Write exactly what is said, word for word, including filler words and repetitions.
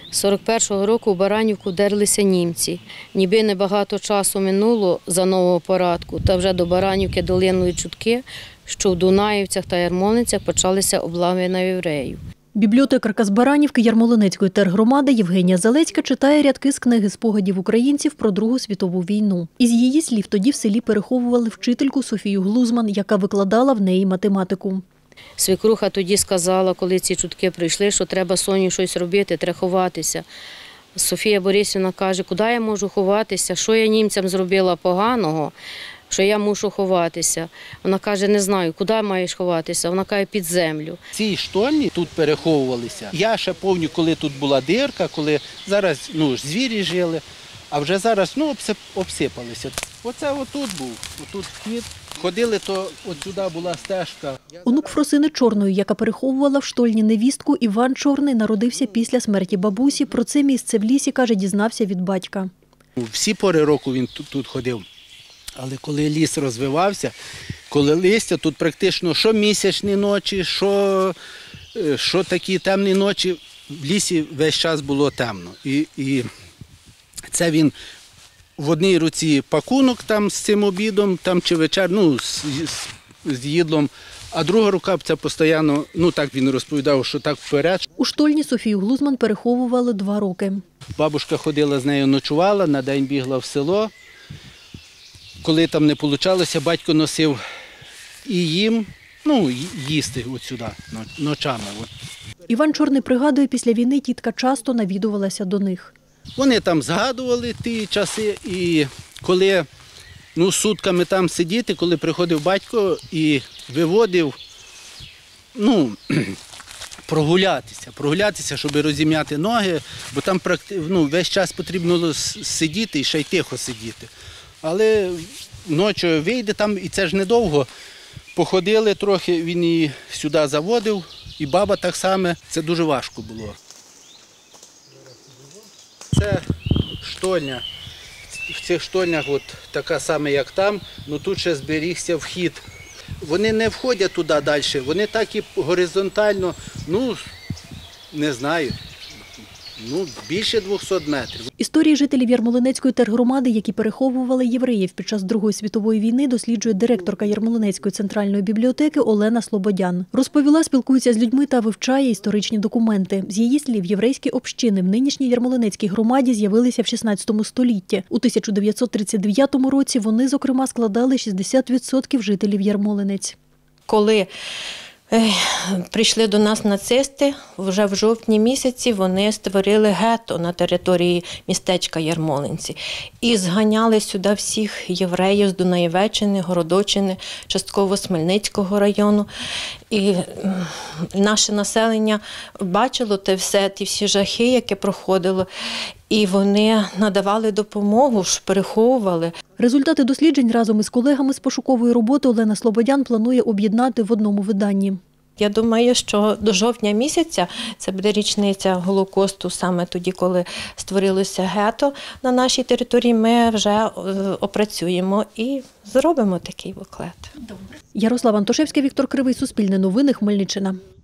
сорок першого року в Баранівку вдерлися німці. Ніби небагато часу минуло за нового порядку, та вже до Баранівки долинули чутки, що в Дунаївцях та Ярмолинцях почалися облави на євреїв. Бібліотекарка з Баранівки Ярмолинецької тергромади Євгенія Залецька читає рядки з книги спогадів українців про Другу світову війну. Із її слів тоді в селі переховували вчительку Софію Глузман, яка викладала в неї математику. Свекруха тоді сказала, коли ці чутки прийшли, що треба Соні щось робити, треба ховатися. Софія Борисівна каже, куди я можу ховатися, що я німцям зробила поганого, що я мушу ховатися. Вона каже, не знаю, куди маєш ховатися. Вона каже, під землю. Ці штольні тут переховувалися. Я ще пам'ятаю, коли тут була дирка, коли зараз ну, звірі жили, а вже зараз ну, обсипалися. Оце отут був, отут вхід. Ходили, то от сюди була стежка. Онук Фросини Чорної, яка переховувала в штольні невістку, Іван Чорний, народився після смерті бабусі. Про це місце в лісі, каже, дізнався від батька. Всі пори року він тут, тут ходив. Але коли ліс розвивався, коли листя, тут практично що місячні ночі, що, що такі темні ночі, в лісі весь час було темно. І, і це він в одній руці пакунок там з цим обідом, там чи вечер, ну, з, з їдлом, а друга рука це постійно, ну так він розповідав, що так вперед. У штольні Софію Глузман переховували два роки. Бабушка ходила з нею, ночувала, на день бігла в село. Коли там не вийшло, батько носив і їм, ну, їсти от сюди, ночами. Іван Чорний пригадує, після війни тітка часто навідувалася до них. Вони там згадували ті часи, і коли ну, сутками там сидіти, коли приходив батько і виводив, ну, прогулятися, прогулятися, щоб розім'яти ноги, бо там ну, весь час потрібно сидіти і ще й тихо сидіти. Але ночі вийде там, і це ж недовго. Походили трохи, він її сюди заводив, і баба так само. Це дуже важко було. Це штольня. В цих штольнях от така сама, як там, але тут ще зберігся вхід. Вони не входять туди далі, вони так і горизонтально, ну, не знаю. Ну, більше двохсот метрів. Історії жителів Ярмолинецької тергромади, які переховували євреїв під час Другої світової війни, досліджує директорка Ярмолинецької центральної бібліотеки Олена Слободян. Розповіла, спілкується з людьми та вивчає історичні документи. З її слів, єврейські общини в нинішній Ярмолинецькій громаді з'явилися в шістнадцятому столітті. У тисяча дев'ятсот тридцять дев'ятому році вони, зокрема, складали шістдесят відсотків жителів Ярмолинець. Коли прийшли до нас нацисти, вже в жовтні місяці вони створили гетто на території містечка Ярмолинці і зганяли сюди всіх євреїв з Дунаєвеччини, Городоччини, частково Смельницького району. І наше населення бачило те все, ті всі жахи, які проходило, і вони надавали допомогу, переховували. Результати досліджень разом із колегами з пошукової роботи Олена Слободян планує об'єднати в одному виданні. Я думаю, що до жовтня місяця, це буде річниця Голокосту, саме тоді, коли створилося гетто на нашій території, ми вже опрацюємо і зробимо такий буклет. Ярослава Антошевська, Віктор Кривий, Суспільне новини, Хмельниччина.